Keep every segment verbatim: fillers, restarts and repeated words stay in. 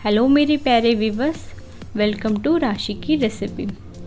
Hello मेरे प्यारे viewers, welcome to राशि की रेसिपी।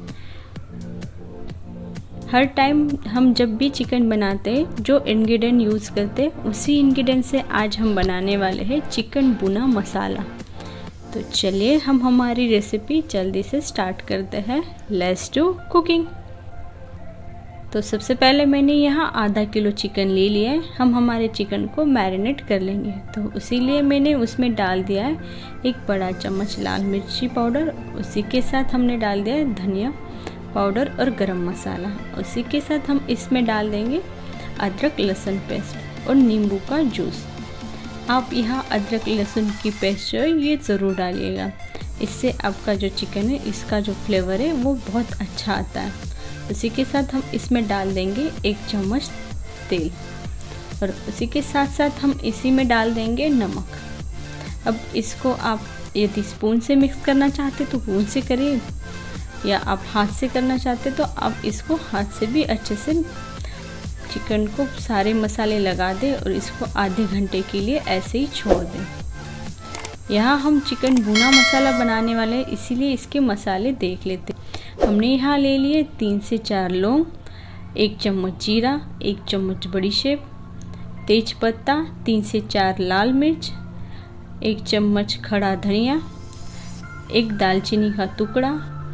हर टाइम हम जब भी चिकन बनाते हैं जो इंग्रेडिएंट यूज़ करते हैं उसी इंग्रेडिएंट से आज हम बनाने वाले हैं चिकन भुना मसाला। तो चलिए हम हमारी रेसिपी जल्दी से स्टार्ट करते हैं। Let's do cooking. तो सबसे पहले मैंने यहाँ आधा किलो चिकन ले लिया है। हम हमारे चिकन को मैरिनेट कर लेंगे, तो उसीलिए मैंने उसमें डाल दिया है एक बड़ा चम्मच लाल मिर्ची पाउडर। उसी के साथ हमने डाल दिया है धनिया पाउडर और गरम मसाला। उसी के साथ हम इसमें डाल देंगे अदरक लहसुन पेस्ट और नींबू का जूस। आप यहाँ अदरक लहसुन की पेस्ट जो है ये ज़रूर डालिएगा, इससे आपका जो चिकन है इसका जो फ्लेवर है वो बहुत अच्छा आता है। उसी के साथ हम इसमें डाल देंगे एक चम्मच तेल और उसी के साथ साथ हम इसी में डाल देंगे नमक। अब इसको आप यदि स्पून से मिक्स करना चाहते तो स्पून से करिए, या आप हाथ से करना चाहते तो आप इसको हाथ से भी अच्छे से चिकन को सारे मसाले लगा दें और इसको आधे घंटे के लिए ऐसे ही छोड़ दें। यहाँ हम चिकन भुना मसाला बनाने वाले हैं, इसीलिए इसके मसाले देख लेते हैं। हमने यहाँ ले लिए तीन से चार लौंग, एक चम्मच जीरा, एक चम्मच बड़ीशेप, तेज पत्ता, तीन से चार लाल मिर्च, एक चम्मच खड़ा धनिया, एक दालचीनी का टुकड़ा,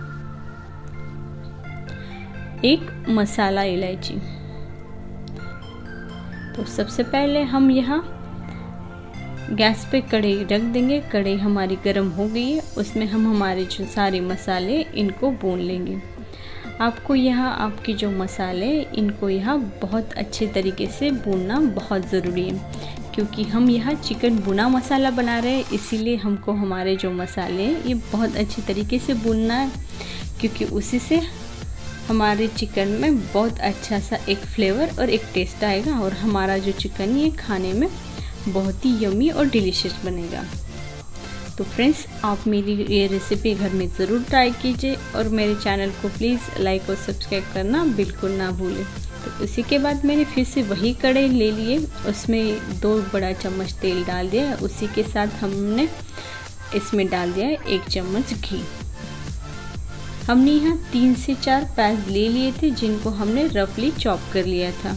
एक मसाला इलायची। तो सबसे पहले हम यहाँ गैस पे कढ़ाई रख देंगे। कढ़ाई हमारी गर्म हो गई है, उसमें हम हमारे जो सारे मसाले इनको भून लेंगे। आपको यहाँ आपके जो मसाले इनको यहाँ बहुत अच्छे तरीके से भूनना बहुत ज़रूरी है, क्योंकि हम यहाँ चिकन भुना मसाला बना रहे हैं, इसीलिए हमको हमारे जो मसाले हैं ये बहुत अच्छी तरीके से भूनना है, क्योंकि उसी से हमारे चिकन में बहुत अच्छा सा एक फ्लेवर और एक टेस्ट आएगा और हमारा जो चिकन ये खाने में बहुत ही यम्मी और डिलीशियस बनेगा। तो फ्रेंड्स, आप मेरी ये रेसिपी घर में ज़रूर ट्राई कीजिए और मेरे चैनल को प्लीज़ लाइक और सब्सक्राइब करना बिल्कुल ना भूलें। तो उसी के बाद मैंने फिर से वही कढ़ाई ले लिए, उसमें दो बड़ा चम्मच तेल डाल दिया। उसी के साथ हमने इसमें डाल दिया है एक चम्मच घी। हमने यहाँ तीन से चार प्याज ले लिए थे जिनको हमने रफली चॉप कर लिया था।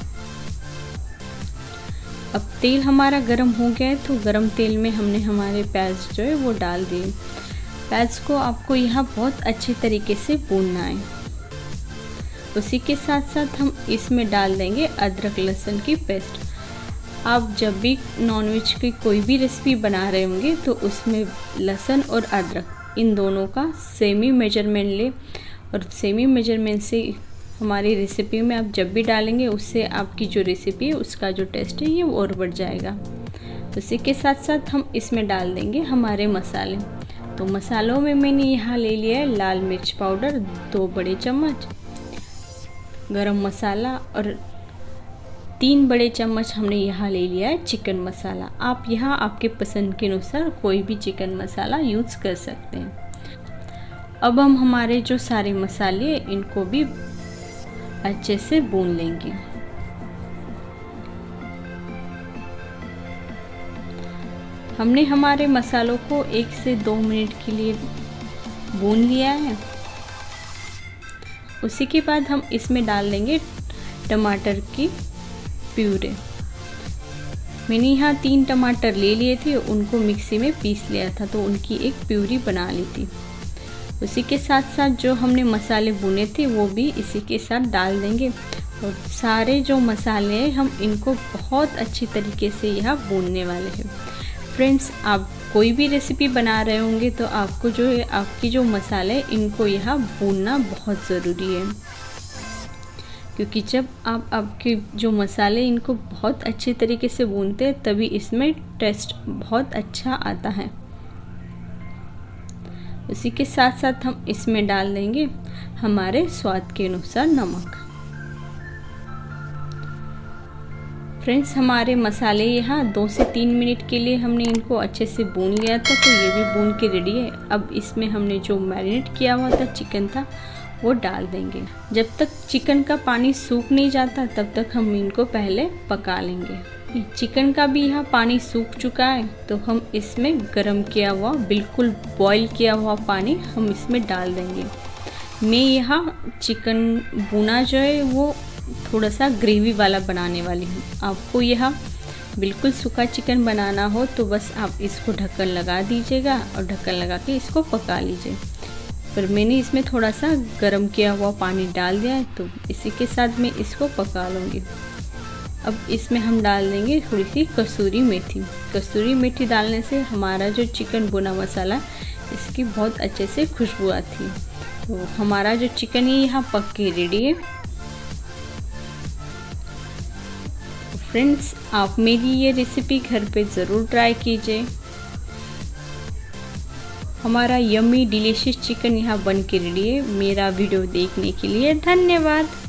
अब तेल हमारा गरम हो गया है, तो गरम तेल में हमने हमारे प्याज जो है वो डाल दिए। प्याज को आपको यहाँ बहुत अच्छे तरीके से भूनना है। उसी के साथ साथ हम इसमें डाल देंगे अदरक लहसुन की पेस्ट। आप जब भी नॉनवेज की कोई भी रेसिपी बना रहे होंगे तो उसमें लहसुन और अदरक इन दोनों का सेम ही मेजरमेंट ले, और सेम ही मेजरमेंट से हमारी रेसिपी में आप जब भी डालेंगे उससे आपकी जो रेसिपी है उसका जो टेस्ट है ये और बढ़ जाएगा। उसी के साथ साथ हम इसमें डाल देंगे हमारे मसाले। तो मसालों में मैंने यहाँ ले लिया है लाल मिर्च पाउडर दो बड़े चम्मच, गरम मसाला और तीन बड़े चम्मच हमने यहाँ ले लिया है चिकन मसाला। आप यहाँ आपके पसंद के अनुसार कोई भी चिकन मसाला यूज़ कर सकते हैं। अब हम हमारे जो सारे मसाले इनको भी अच्छे से भून लेंगे। हमने हमारे मसालों को एक से दो मिनट के लिए भून लिया है। उसी के बाद हम इसमें डाल देंगे टमाटर की प्यूरे। मैंने यहाँ तीन टमाटर ले लिए थे, उनको मिक्सी में पीस लिया था, तो उनकी एक प्यूरी बना ली थी। उसी के साथ साथ जो हमने मसाले भुने थे वो भी इसी के साथ डाल देंगे और सारे जो मसाले हैं हम इनको बहुत अच्छी तरीके से यहाँ भूनने वाले हैं। फ्रेंड्स, आप कोई भी रेसिपी बना रहे होंगे तो आपको जो है आपकी जो मसाले इनको यहाँ भूनना बहुत ज़रूरी है, क्योंकि जब आप आपके जो मसाले इनको बहुत अच्छे तरीके से भूनते हैं तभी इसमें टेस्ट बहुत अच्छा आता है। उसी के साथ साथ हम इसमें डाल देंगे हमारे स्वाद के अनुसार नमक। फ्रेंड्स, हमारे मसाले यहाँ दो से तीन मिनट के लिए हमने इनको अच्छे से भून लिया था, तो ये भी भून के रेडी है। अब इसमें हमने जो मैरिनेट किया हुआ था चिकन था वो डाल देंगे। जब तक चिकन का पानी सूख नहीं जाता तब तक हम इनको पहले पका लेंगे। चिकन का भी यहाँ पानी सूख चुका है, तो हम इसमें गरम किया हुआ बिल्कुल बॉईल किया हुआ पानी हम इसमें डाल देंगे। मैं यहाँ चिकन भुना जो है वो थोड़ा सा ग्रेवी वाला बनाने वाली हूँ। आपको यहाँ बिल्कुल सूखा चिकन बनाना हो तो बस आप इसको ढक्कन लगा दीजिएगा और ढक्कन लगा के इसको पका लीजिए। पर मैंने इसमें थोड़ा सा गरम किया हुआ पानी डाल दिया है, तो इसी के साथ मैं इसको पका लूँगी। अब इसमें हम डाल देंगे थोड़ी सी कसूरी मेथी। कसूरी मेथी डालने से हमारा जो चिकन भुना मसाला इसकी बहुत अच्छे से खुशबू आती है। तो हमारा जो चिकन है यहाँ पक के रेडी है। तो फ्रेंड्स, आप मेरी ये रेसिपी घर पे ज़रूर ट्राई कीजिए। हमारा यम्मी डिलीशियस चिकन यहाँ बन के रेडी है। मेरा वीडियो देखने के लिए धन्यवाद।